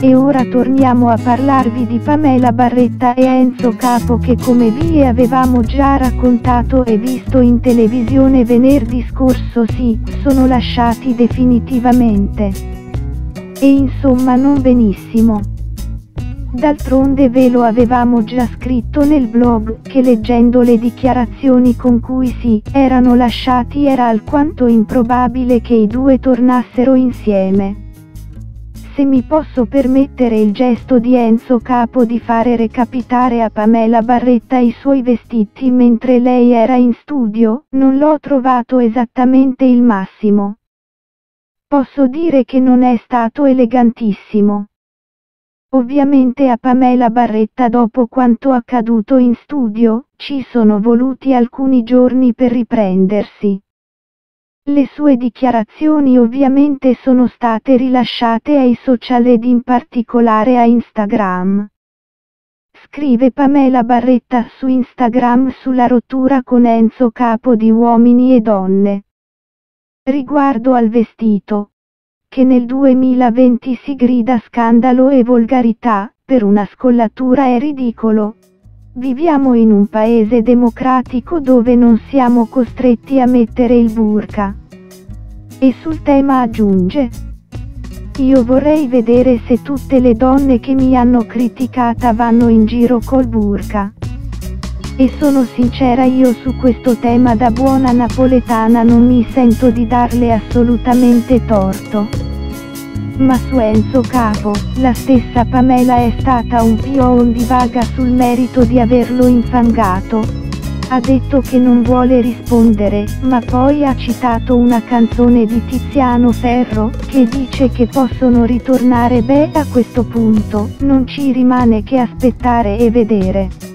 E ora torniamo a parlarvi di Pamela Barretta e Enzo Capo che, come vi avevamo già raccontato e visto in televisione venerdì scorso, sono lasciati definitivamente. E insomma non benissimo. D'altronde ve lo avevamo già scritto nel blog, che leggendo le dichiarazioni con cui erano lasciati era alquanto improbabile che i due tornassero insieme. Se mi posso permettere il gesto di Enzo Capo di fare recapitare a Pamela Barretta i suoi vestiti mentre lei era in studio, non l'ho trovato esattamente il massimo. Posso dire che non è stato elegantissimo. Ovviamente a Pamela Barretta, dopo quanto accaduto in studio, ci sono voluti alcuni giorni per riprendersi. Le sue dichiarazioni ovviamente sono state rilasciate ai social ed in particolare a Instagram. Scrive Pamela Barretta su Instagram sulla rottura con Enzo Capo di Uomini e Donne. Riguardo al vestito, che nel 2020 si grida scandalo e volgarità, per una scollatura è ridicolo. Viviamo in un paese democratico dove non siamo costretti a mettere il burka. E sul tema aggiunge: io vorrei vedere se tutte le donne che mi hanno criticata vanno in giro col burka. E sono sincera, io su questo tema da buona napoletana non mi sento di darle assolutamente torto. Ma su Enzo Capo, la stessa Pamela è stata un po' ondivaga sul merito di averlo infangato. Ha detto che non vuole rispondere, ma poi ha citato una canzone di Tiziano Ferro, che dice che possono ritornare. A questo punto, non ci rimane che aspettare e vedere.